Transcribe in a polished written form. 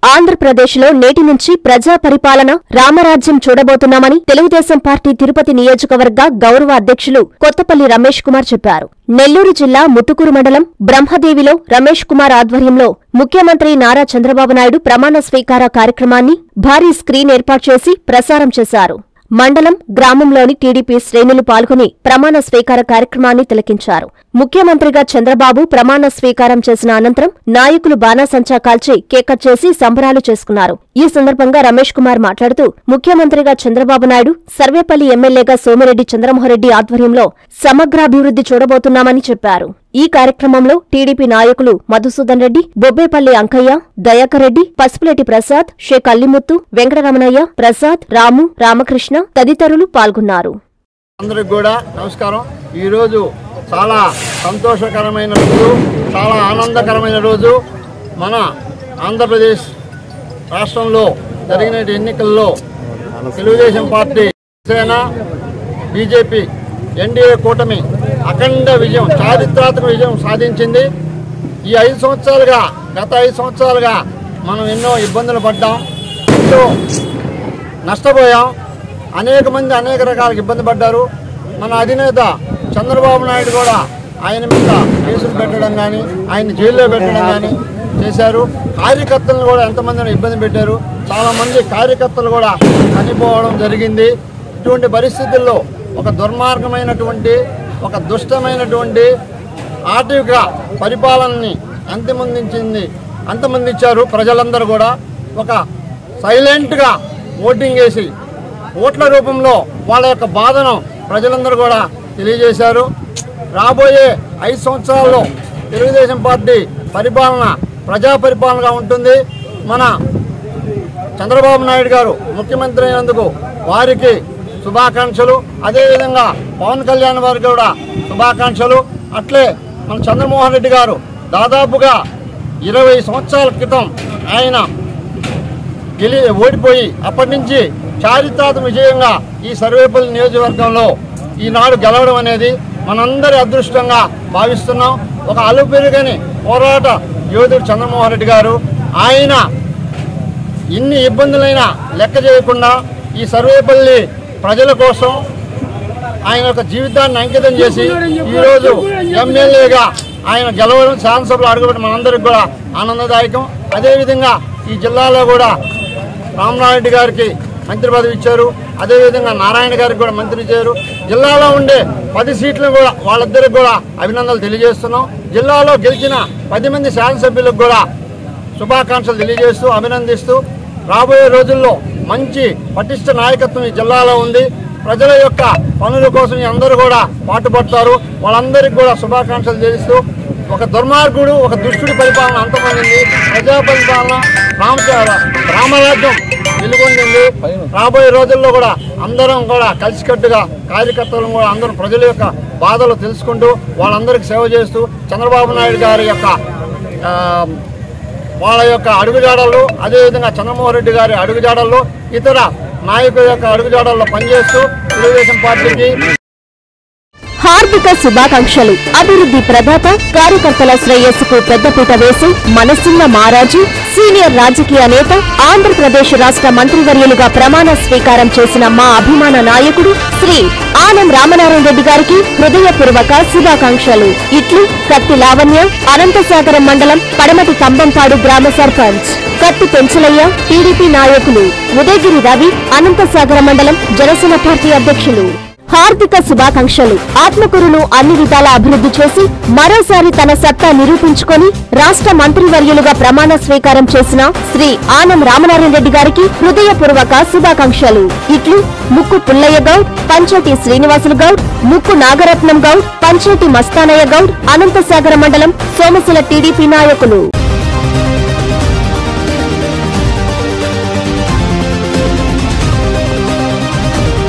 ఆంధ్రప్రదేశ్లో నేటి నుంచి ప్రజా పరిపాలన రామరాజ్యం చూడబోతున్నామని తెలుగుదేశం పార్టీ తిరుపతి నియోజకవర్గ గౌరవ అధ్యక్షులు కొత్తపల్లి రమేష్ కుమార్ చెప్పారు. నెల్లూరు జిల్లా ముత్తుకూరు మండలం బ్రహ్మదేవిలో రమేష్ కుమార్ ఆధ్వర్యంలో ముఖ్యమంత్రి నారా చంద్రబాబు నాయుడు ప్రమాణ స్వీకార కార్యక్రమాన్ని భారీ స్క్రీన్ ఏర్పాటు చేసి ప్రసారం చేశారు. మండలం, గ్రామంలోని టీడీపీ శ్రేణులు పాల్గొని ప్రమాణ స్వీకార కార్యక్రమాన్ని తిలకించారు. ముఖ్యమంత్రిగా చంద్రబాబు ప్రమాణ స్వీకారం చేసిన అనంతరం నాయకులు బాణాసంచా కాల్చి కేక్ కట్ చేసి సంబరాలు చేసుకున్నారు. ఈ సందర్భంగా రమేష్ కుమార్ మాట్లాడుతూ ముఖ్యమంత్రిగా చంద్రబాబు నాయుడు, సర్వేపల్లి ఎమ్మెల్యేగా సోమిరెడ్డి చంద్రమోహన్రెడ్డి ఆధ్వర్యంలో సమగ్రాభివృద్ధి చూడబోతున్నామని చెప్పారు. ఈ కార్యక్రమంలో టీడీపీ నాయకులు మధుసూదన్ రెడ్డి, బొబ్బేపల్లి అంకయ్య, దయాకర్ రెడ్డి, పసుపులేటి ప్రసాద్, షేక్ అల్లిముత్తు, వెంకటరమణయ్య, ప్రసాద్, రాము, రామకృష్ణ తదితరులు పాల్గొన్నారు. అందరికి కూడా నమస్కారం. ఈరోజు చాలా సంతోషకరమైన రోజు, చాలా ఆనందకరమైన రోజు. మన ఆంధ్రప్రదేశ్ రాష్ట్రంలో జరిగిన ఎన్నికల్లో Telugu Desam party, Sena, BJP, NDA కూటమి అఖండ విజయం, చారిత్రాత్మక విజయం సాధించింది. ఈ 5 సంవత్సరాలుగా, గత 5 సంవత్సరాలుగా మనం ఎన్నో ఇబ్బందులు పడ్డాం, ఎంతో నష్టపోయాం. అనేక మంది అనేక రకాల ఇబ్బంది పడ్డారు. మన అధినేత చంద్రబాబు నాయుడు కూడా ఆయన మీద కేసులు పెట్టడం కానీ, ఆయన జైల్లో పెట్టడం కానీ చేశారు. కార్యకర్తలను కూడా ఎంతమందిని ఇబ్బంది పెట్టారు. చాలామంది కార్యకర్తలు కూడా చనిపోవడం జరిగింది. ఇటువంటి పరిస్థితుల్లో ఒక దుర్మార్గమైనటువంటి, ఒక దుష్టమైనటువంటి ఆర్థిక పరిపాలనని అంతమందించారు. ప్రజలందరూ కూడా ఒక సైలెంట్గా ఓటింగ్ వేసి ఓట్ల రూపంలో వాళ్ళ యొక్క బాధను ప్రజలందరూ కూడా తెలియజేశారు. రాబోయే 5 సంవత్సరాల్లో తెలుగుదేశం పార్టీ పరిపాలన ప్రజా పరిపాలనగా ఉంటుంది. మన చంద్రబాబు నాయుడు గారు ముఖ్యమంత్రి అయినందుకు వారికి శుభాకాంక్షలు. అదేవిధంగా పవన్ కళ్యాణ్ వారికి కూడా శుభాకాంక్షలు. అట్లే మన చంద్రమోహన్ రెడ్డి గారు దాదాపుగా 20 సంవత్సరాల క్రితం ఆయన ఓడిపోయి అప్పటి నుంచి చారిత్రాత్మక విజయంగా ఈ సర్వేపల్లి నియోజకవర్గంలో ఈనాడు గెలవడం అనేది మనందరి అదృష్టంగా భావిస్తున్నాం. ఒక అలుపెరుగని పోరాట యోధుడు చంద్రమోహన్ రెడ్డి గారు, ఆయన ఇన్ని ఇబ్బందులైనా లెక్క చేయకుండా ఈ సర్వేపల్లి ప్రజల కోసం ఆయన యొక్క జీవితాన్ని అంకితం చేసి ఈరోజు ఎమ్మెల్యేగా ఆయన గెలవడం, శాసనసభలో అడుగుపెట్టి మనందరికి కూడా ఆనందదాయకం. అదేవిధంగా ఈ జిల్లాలో కూడా రామనారెడ్డి గారికి మంత్రి పదవి ఇచ్చారు. అదేవిధంగా నారాయణ గారికి కూడా మంత్రి ఇచ్చారు. జిల్లాలో ఉండే 10 సీట్లు కూడా వాళ్ళిద్దరికి కూడా అభినందనలు తెలియజేస్తున్నాం. జిల్లాలో గెలిచిన 10 మంది శాసనసభ్యులకు కూడా శుభాకాంక్షలు తెలియజేస్తూ, అభినందిస్తూ, రాబోయే రోజుల్లో మంచి పటిష్ట నాయకత్వం ఈ జిల్లాలో ఉంది. ప్రజల యొక్క పనుల కోసం అందరూ కూడా పాటుపడతారు. వాళ్ళందరికీ కూడా శుభాకాంక్షలు తెలుస్తూ, ఒక దుర్మార్గుడు, ఒక దుష్టుడి పరిపాలన అంతమంది, ప్రజా పరిపాలన రామరాజ్యం వెలుగొందింది. రాబోయే రోజుల్లో కూడా అందరం కూడా కలిసికట్టుగా కార్యకర్తలను కూడా అందరూ ప్రజల యొక్క బాధలు తెలుసుకుంటూ వాళ్ళందరికీ సేవ చేస్తూ చంద్రబాబు నాయుడు గారి యొక్క వాళ్ళ యొక్క అడుగుజాడల్లో, అదేవిధంగా చంద్రమోహన్ రెడ్డి గారి అడుగుజాడల్లో, ఇతర నాయకుల యొక్క అడుగుజాడల్లో పనిచేస్తూ తెలుగుదేశం పార్టీకి హార్దిక శుభాకాంక్షలు. అభివృద్ధి ప్రదాత, కార్యకర్తల శ్రేయస్సుకు పెద్దపీట వేసి మనసున్న మహారాజు, సీనియర్ రాజకీయ నేత, ఆంధ్రప్రదేశ్ రాష్ట్ర మంత్రివర్యులుగా ప్రమాణ స్వీకారం చేసిన మా అభిమాన నాయకుడు శ్రీ ఆనం రామనారాయణ రెడ్డి గారికి హృదయపూర్వక శుభాకాంక్షలు. ఇట్లు కత్తి లావణ్య, అనంతసాగరం మండలం పడమటి కంబంపాడు గ్రామ సర్పంచ్. కత్తి పెంచలయ్య, టీడీపీ నాయకులు. ఉదయగిరి రవి, అనంతసాగర మండలం జనసేన పార్టీ అధ్యక్షులు. హార్దిక శుభాకాంక్షలు. ఆత్మకూరును అన్ని విధాల అభివృద్ధి చేసి మరోసారి తన సత్తా నిరూపించుకొని రాష్ట్ర మంత్రివర్యులుగా ప్రమాణ స్వీకారం చేసిన శ్రీ ఆనం రామనారాయణ రెడ్డి గారికి హృదయపూర్వక శుభాకాంక్షలు. ఇట్లు ముక్కు పుల్లయ్య గౌడ్, పంచేటి శ్రీనివాసులు గౌడ్, ముక్కు నాగరత్నం గౌడ్, పంచేటి మస్తానయ్య గౌడ్, అనంతసాగర మండలం సోమశిల టీడీపీ నాయకులు.